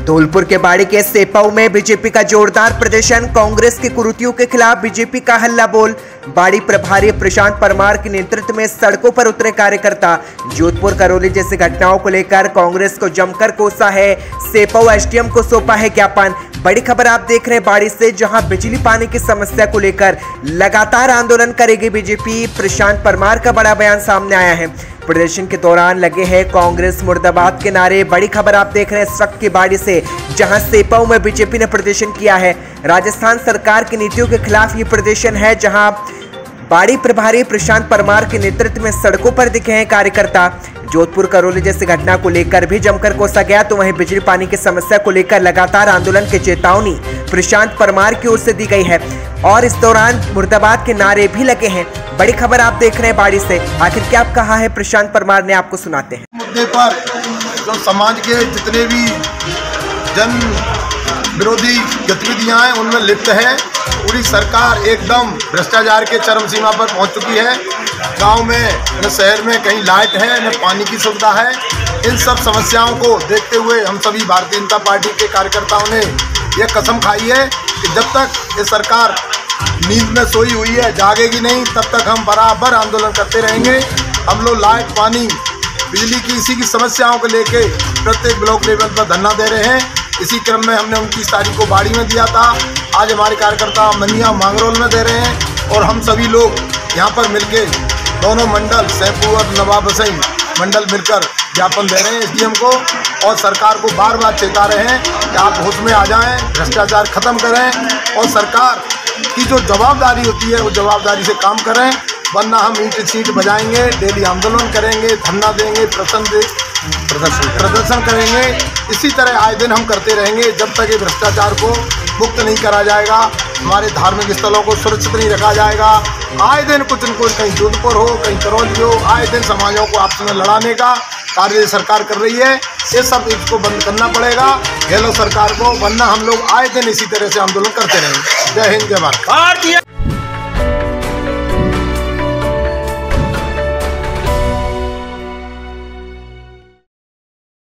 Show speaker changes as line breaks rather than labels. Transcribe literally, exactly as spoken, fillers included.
धौलपुर के बाड़ी के सेपाऊ में बीजेपी का जोरदार प्रदर्शन। कांग्रेस की कुरीतियों के खिलाफ बीजेपी का हल्ला बोल। बाड़ी प्रभारी प्रशांत परमार के नेतृत्व में सड़कों पर उतरे कार्यकर्ता। जोधपुर करौली जैसी घटनाओं को लेकर कांग्रेस को जमकर कोसा है। सेपाऊ एसडीएम को सौंपा है ज्ञापन। बड़ी खबर आप देख रहे हैं बाड़ी से, जहां बिजली पानी की समस्या को लेकर लगातार आंदोलन करेगी बीजेपी। प्रशांत परमार का बड़ा बयान सामने आया है। प्रदर्शन के दौरान लगे हैं कांग्रेस मुर्दाबाद के नारे। बड़ी खबर आप देख रहे हैं इस वक्त की बाड़ी से, जहां सेपाऊ में बीजेपी ने प्रदर्शन किया है। राजस्थान सरकार की नीतियों के खिलाफ ये प्रदर्शन है, जहां बाड़ी प्रभारी प्रशांत परमार के नेतृत्व में सड़कों पर दिखे हैं कार्यकर्ता। जोधपुर करौली जैसी घटना को लेकर भी जमकर कोसा गया, तो वहीं बिजली पानी की समस्या को लेकर लगातार आंदोलन की चेतावनी प्रशांत परमार की ओर से दी गई है और इस दौरान मुर्दाबाद के नारे भी लगे हैं। बड़ी खबर आप देख रहे हैं बाड़ी से। आखिर क्या कहा है प्रशांत परमार ने, आपको सुनाते हैं।
मुद्दे पर जो समाज के जितने भी जन विरोधी गतिविधियां हैं उनमें लिप्त है। पूरी सरकार एकदम भ्रष्टाचार के चरम सीमा पर पहुंच चुकी है। गांव में न शहर में कहीं लाइट है न पानी की सुविधा है। इन सब समस्याओं को देखते हुए हम सभी भारतीय जनता पार्टी के कार्यकर्ताओं ने यह कसम खाई है कि जब तक ये सरकार नींद में सोई हुई है, जागेगी नहीं, तब तक हम बराबर आंदोलन करते रहेंगे। हम लोग लाइट, पानी, बिजली की इसी की समस्याओं को लेके प्रत्येक ब्लॉक लेवल पर धरना दे रहे हैं। इसी क्रम में हमने उनतीस तारीख को बाड़ी में दिया था। आज हमारे कार्यकर्ता मनिया मांगरोल में दे रहे हैं और हम सभी लोग यहाँ पर मिलके दोनों मंडल सेपू और नवाब हुसैन मंडल मिलकर ज्ञापन दे रहे हैं एसडीएम को और सरकार को बार बार चेता रहे हैं कि आप होश में आ जाएं, भ्रष्टाचार खत्म करें और सरकार की जो जवाबदारी होती है वो जवाबदारी से काम करें, वरना हम ईंट सीट बजाएंगे, डेली आंदोलन करेंगे, धरना देंगे, प्रदर्शन दे प्रदर्शन प्रदर्शन करेंगे। इसी तरह आए दिन हम करते रहेंगे जब तक ये भ्रष्टाचार को मुक्त नहीं करा जाएगा, हमारे धार्मिक स्थलों को सुरक्षित नहीं रखा जाएगा। आए दिन कुछ न कुछ, कहीं जोधपुर हो, कहीं करौली हो, आए दिन समाजों को आपस में लड़ाने का कार्य सरकार कर रही है। ये सब इसको बंद करना पड़ेगा गहलोत सरकार को, वरना हम लोग आए दिन इसी तरह से आंदोलन करते रहेंगे। जय हिंद, जय भारत।